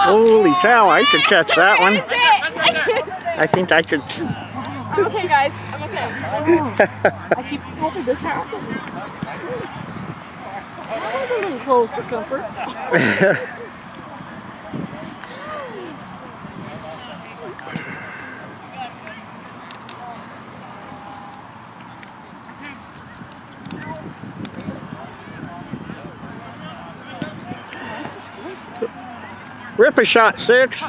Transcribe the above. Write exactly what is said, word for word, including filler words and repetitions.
Holy cow, I could catch that one. I think I could. I'm okay, guys. I'm okay. I keep hoping this happens. I was a little close for comfort. Rip a shot six.